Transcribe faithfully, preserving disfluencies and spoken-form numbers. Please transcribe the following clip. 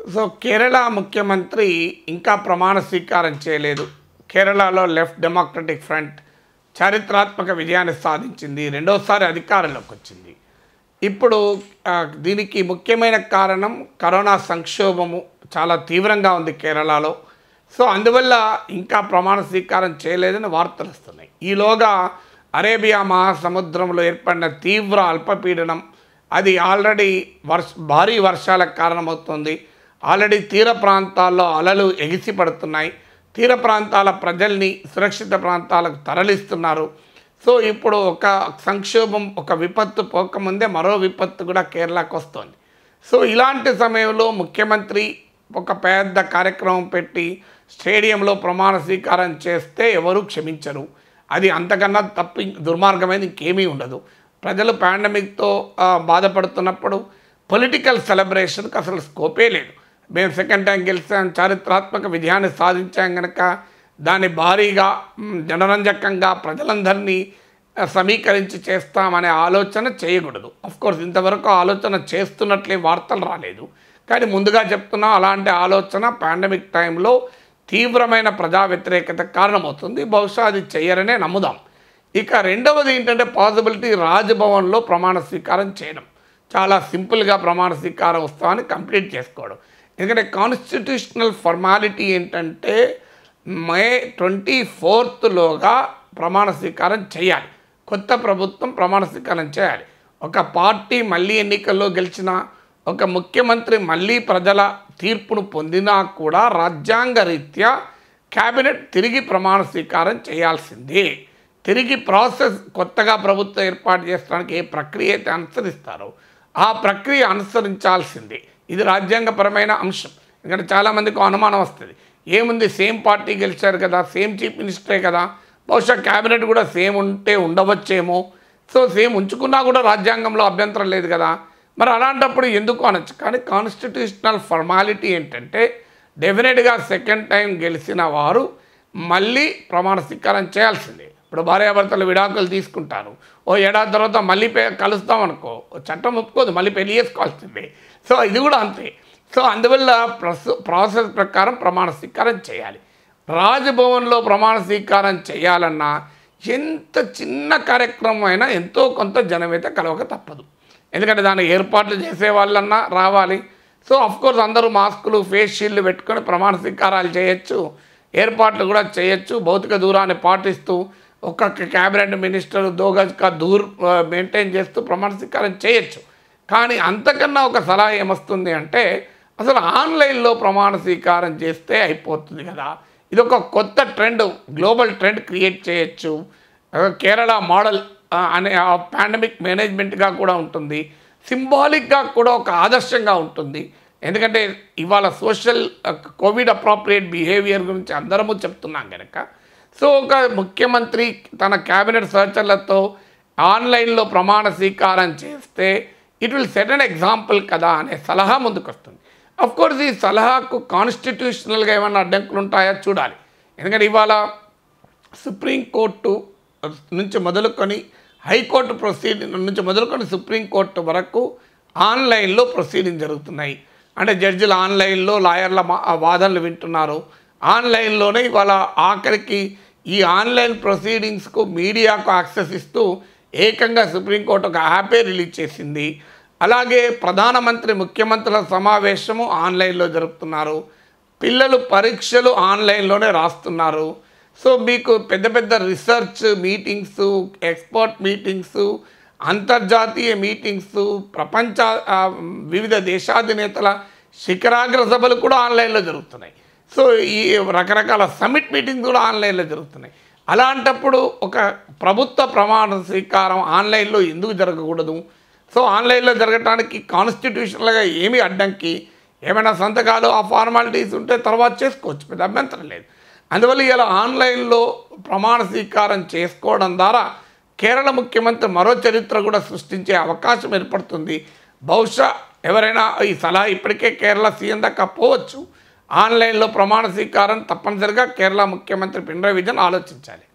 So Kerala ముఖ్యమంత్రి ఇంకా ప్రమాణ స్వీకారం చేయలేదు. కేరళలో లెఫ్ట్ డెమోక్రటిక్ ఫ్రంట్ చారిత్రాత్మక విజయాన్ని సాధించింది, రెండోసారి అధికారంలోకి వచ్చింది. ఇప్పుడు దీనికి ముఖ్యమైన కారణం కరోనా సంక్షోభము చాలా తీవ్రంగా ఉంది కేరళలో. సో అందువల్ల ఇంకా ప్రమాణ స్వీకారం చేయలేదని వార్తలు వస్తున్నాయి. ఈలోగా అరేబియా మహాసముద్రంలో ఏర్పడిన తీవ్ర అల్పపీడనం అది ఆల్రెడీ వర్ష భారీ వర్షాలకు కారణమవుతుంది. ఆల్రెడీ తీర ప్రాంతాల్లో అలలు ఎగిసి పడుతున్నాయి. తీర ప్రాంతాల ప్రజల్ని సురక్షిత ప్రాంతాలకు తరలిస్తున్నారు. సో ఇప్పుడు ఒక సంక్షోభం, ఒక విపత్తు పోకముందే మరో విపత్తు కూడా కేరళకు వస్తుంది. సో ఇలాంటి సమయంలో ముఖ్యమంత్రి ఒక పెద్ద కార్యక్రమం పెట్టి స్టేడియంలో ప్రమాణ స్వీకారం చేస్తే ఎవరు క్షమించరు. అది అంతకన్నా తప్పి దుర్మార్గమైన ఇంకేమీ ఉండదు. ప్రజలు పాండమిక్తో బాధపడుతున్నప్పుడు పొలిటికల్ సెలబ్రేషన్కి అసలు స్కోపే లేదు. మేము సెకండ్ టైం గెలిచాం, చారిత్రాత్మక విజయాన్ని సాధించాం కనుక దాన్ని భారీగా జనరంజకంగా ప్రజలందరినీ సమీకరించి చేస్తామనే ఆలోచన చేయకూడదు. అఫ్కోర్స్ ఇంతవరకు ఆలోచన చేస్తున్నట్లే వార్తలు రాలేదు, కానీ ముందుగా చెప్తున్నాం అలాంటి ఆలోచన పాండమిక్ టైంలో తీవ్రమైన ప్రజా వ్యతిరేకత కారణమవుతుంది. బహుశా అది చెయ్యరనే నమ్ముదాం. ఇక రెండవది ఏంటంటే పాసిబిలిటీ రాజ్భవన్లో ప్రమాణ స్వీకారం చేయడం. చాలా సింపుల్గా ప్రమాణ స్వీకారం ఉత్సవాన్ని కంప్లీట్ చేసుకోవడం. ఎందుకంటే కాన్స్టిట్యూషనల్ ఫార్మాలిటీ ఏంటంటే మే ట్వంటీ ఫోర్త్లోగా ప్రమాణ స్వీకారం చేయాలి. కొత్త ప్రభుత్వం ప్రమాణ స్వీకారం చేయాలి. ఒక పార్టీ మళ్ళీ ఎన్నికల్లో గెలిచినా, ఒక ముఖ్యమంత్రి మళ్ళీ ప్రజల తీర్పును పొందినా కూడా రాజ్యాంగ రీత్యా క్యాబినెట్ తిరిగి ప్రమాణ స్వీకారం చేయాల్సిందే. తిరిగి ప్రాసెస్ కొత్తగా ప్రభుత్వం ఏర్పాటు చేయడానికి ఏ ప్రక్రియ అయితే అనుసరిస్తారో ఆ ప్రక్రియ అనుసరించాల్సిందే. ఇది రాజ్యాంగపరమైన అంశం. ఎందుకంటే చాలామందికి అనుమానం వస్తుంది, ఏముంది సేమ్ పార్టీ గెలిచారు కదా, సేమ్ చీఫ్ మినిస్టరే కదా, బహుశా క్యాబినెట్ కూడా సేమ్ ఉంటే ఉండవచ్చేమో, సో సేమ్ ఉంచుకున్నా కూడా రాజ్యాంగంలో అభ్యంతరం లేదు కదా, మరి అలాంటప్పుడు ఎందుకు అనొచ్చు. కానీ కాన్స్టిట్యూషనల్ ఫార్మాలిటీ ఏంటంటే డెఫినెట్గా సెకండ్ టైం గెలిచిన వారు మళ్ళీ ప్రమాణ స్వీకారం చేయాల్సిందే. ఇప్పుడు భార్యాభర్తలు విడాకులు తీసుకుంటారు, ఓ ఏడాది తర్వాత మళ్ళీ పె కలుస్తాం అనుకో, చట్టం ఒప్పుకోదు, మళ్ళీ పెళ్లి చేసుకోవాల్సిందే. సో ఇది కూడా అంతే. సో అందువల్ల ప్రసు ప్రాసెస్ ప్రకారం ప్రమాణ స్వీకారం చేయాలి. రాజ్భవన్లో ప్రమాణ స్వీకారం చేయాలన్నా ఎంత చిన్న కార్యక్రమం అయినా ఎంతో కొంత జనమైతే కలవక తప్పదు. ఎందుకంటే దానికి ఏర్పాట్లు చేసే వాళ్ళన్నా రావాలి. సో అఫ్కోర్స్ అందరూ మాస్కులు, ఫేస్ షీల్డ్లు పెట్టుకొని ప్రమాణ స్వీకారాలు చేయొచ్చు, ఏర్పాట్లు కూడా చేయొచ్చు. భౌతిక దూరాన్ని పాటిస్తూ ఒక్కొక్క క్యాబినెట్ మినిస్టర్ దో గజ్ కా దూర్ మెయింటైన్ చేస్తూ ప్రమాణ స్వీకారం చేయొచ్చు. కానీ అంతకన్నా ఒక సలహా ఏమొస్తుంది అంటే అసలు ఆన్లైన్లో ప్రమాణ స్వీకారం చేస్తే అయిపోతుంది కదా. ఇది ఒక కొత్త ట్రెండ్, గ్లోబల్ ట్రెండ్ క్రియేట్ చేయొచ్చు. కేరళ మోడల్ అనే పాండమిక్ మేనేజ్మెంట్గా కూడా ఉంటుంది, సింబాలిక్గా కూడా ఒక ఆదర్శంగా ఉంటుంది. ఎందుకంటే ఇవాళ సోషల్ కోవిడ్ అప్రోప్రియేట్ బిహేవియర్ గురించి అందరము చెప్తున్నాం కనుక, సో ఒక ముఖ్యమంత్రి తన క్యాబినెట్ సహచరులతో ఆన్లైన్లో ప్రమాణ స్వీకారం చేస్తే it will set an example కదా అనే సలహా ముందుకు వస్తుంది. అఫ్కోర్స్ ఈ సలహాకు కాన్స్టిట్యూషనల్గా ఏమైనా అడ్డంకులు ఉంటాయో చూడాలి. ఎందుకంటే ఇవాళ సుప్రీంకోర్టు నుంచి మొదలుకొని హైకోర్టు ప్రొసీడింగ్ నుంచి మొదలుకొని సుప్రీంకోర్టు వరకు ఆన్లైన్లో ప్రొసీడింగ్ జరుగుతున్నాయి. అంటే జడ్జిలు ఆన్లైన్లో లాయర్ల వాదనలు వింటున్నారు, ఆన్లైన్లోనే ఇవాళ ఆఖరికి ఈ ఆన్లైన్ ప్రొసీడింగ్స్కు మీడియాకు యాక్సెస్ ఇస్తూ ఏకంగా సుప్రీంకోర్టు ఒక యాపే రిలీజ్ చేసింది. అలాగే ప్రధానమంత్రి ముఖ్యమంత్రుల సమావేశము ఆన్లైన్లో జరుపుతున్నారు, పిల్లలు పరీక్షలు ఆన్లైన్లోనే రాస్తున్నారు. సో మీకు పెద్ద పెద్ద రీసెర్చ్ మీటింగ్స్, ఎక్స్పర్ట్ మీటింగ్స్, అంతర్జాతీయ మీటింగ్స్, ప్రపంచ వివిధ దేశాధినేతల శిఖరాగ్ర సభలు కూడా ఆన్లైన్లో జరుగుతున్నాయి. సో ఈ రకరకాల సమిట్ మీటింగ్స్ కూడా ఆన్లైన్లో జరుగుతున్నాయి. అలాంటప్పుడు ఒక ప్రభుత్వ ప్రమాణ స్వీకారం ఆన్లైన్లో ఎందుకు జరగకూడదు? సో ఆన్లైన్లో జరగటానికి కాన్స్టిట్యూషనల్గా ఏమీ అడ్డంకి, ఏమైనా సంతకాలు ఆ ఫార్మాలిటీస్ ఉంటే తర్వాత చేసుకోవచ్చు, పెద్ద అభ్యంతరం లేదు. అందువల్ల ఇలా ఆన్లైన్లో ప్రమాణ స్వీకారం చేసుకోవడం ద్వారా కేరళ ముఖ్యమంత్రి మరో చరిత్ర కూడా సృష్టించే అవకాశం ఏర్పడుతుంది. బహుశా ఎవరైనా ఈ సలహా ఇప్పటికే కేరళ సీఎం దాకా పోవచ్చు. ఆన్లైన్లో ప్రమాణ స్వీకారం తప్పనిసరిగా కేరళ ముఖ్యమంత్రి పినరయి విజయన్ ఆలోచించాలి.